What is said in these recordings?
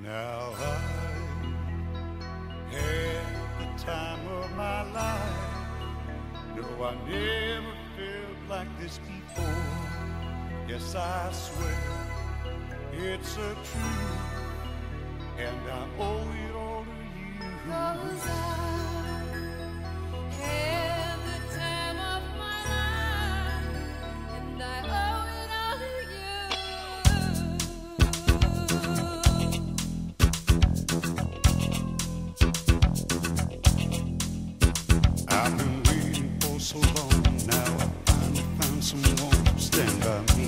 Now I had the time of my life. No, I never felt like this before. Yes, I swear it's a truth, and I owe it all to you. 'Cause I had the time of my life, and I owe it all to you. I've been waiting for so long. Now I finally found someone to stand by me.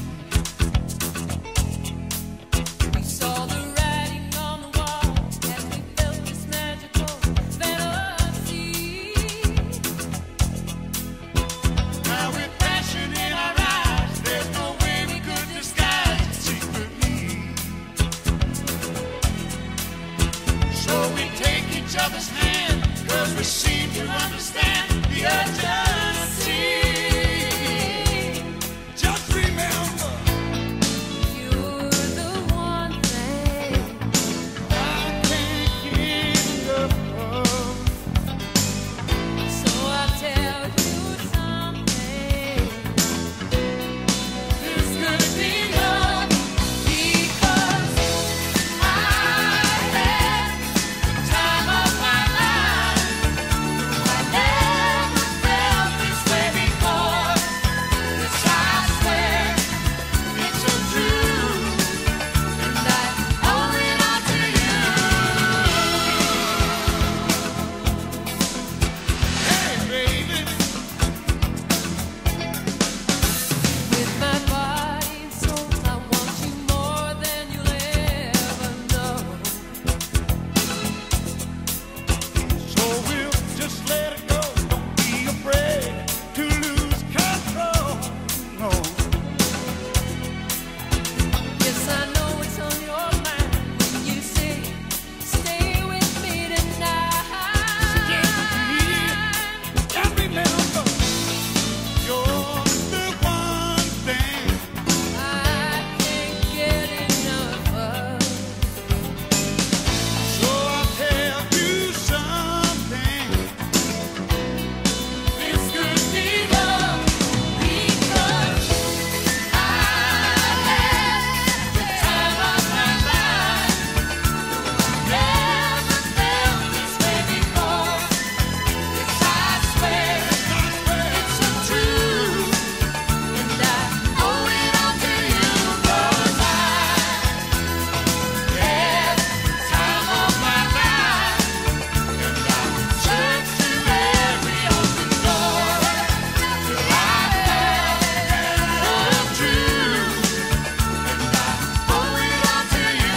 We saw the writing on the wall as we felt this magical fantasy. Now with passion in our eyes, there's no way we could disguise it secretly. So we take each other's hand, 'cause we seem to understand the urgency. Just remember, You're the one thing I can't get enough of. so I'll tell you something. This could be love, Because I had the time of my life. I never felt this way before. Yes, I swear it's a truth. and I owe it all to you. Hey, baby. With my body and soul, I want you more than you'll ever know. So we'll just let it go. Don't be afraid to lose control. No, Yes, I know it's on your mind when you say, stay with me tonight. and remember, you're the one thing I can't get enough of. So I'll tell you something. This could be love. Because I had the time of my life. Never felt this way before. Yes, I swear it's a truth, and I owe it all to you. 'Cause I had the time of my life, and I searched through every open door till I found the truth, and I owe it all to you.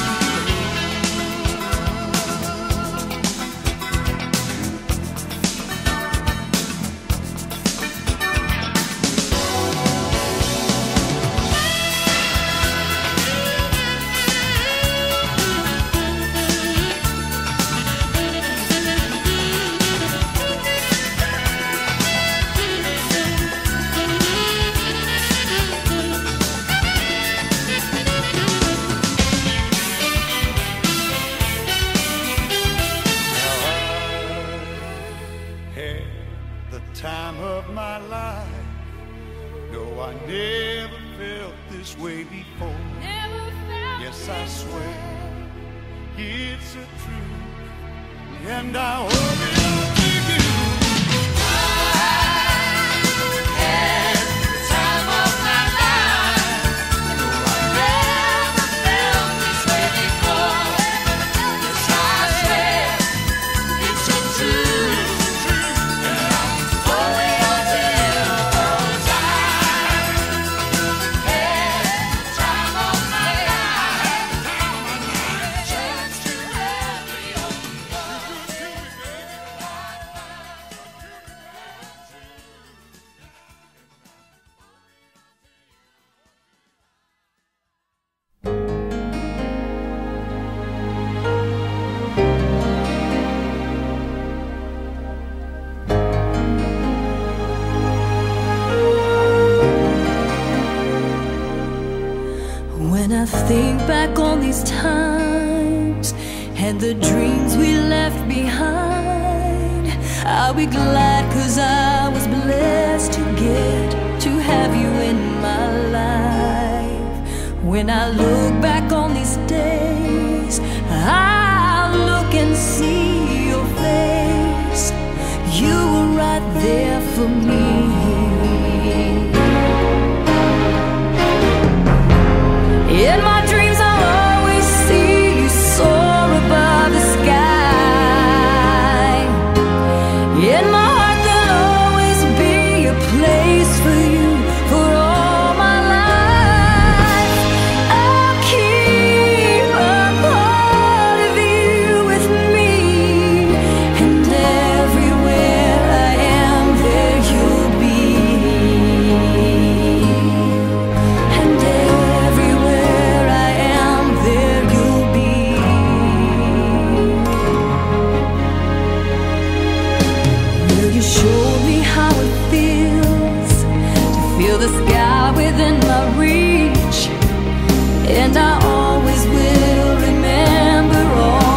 Had the time of my life. No, I never felt this way before. Never felt Yes, I this swear way. it's a truth, and I owe it all to you. Had the time of my life. I never felt this way before. Yes, I swear it's a truth, and I owe it all to you. 'Cause I had the time of my life. Searched through every open door. When I think back on these times and the dreams we left behind. I'll be glad 'cause I was blessed to get to have you in my life. When I look back on these days, I'll look and see your face. You were right there for me. In my dreams I'll always see you soar above the sky. In my heart there'll always be a place for you for all my life. I'll keep a part of you with me, and everywhere I am there you'll be. And everywhere I am there you'll be. Will you show me how it feels to feel the sky within my reach? And I always will remember all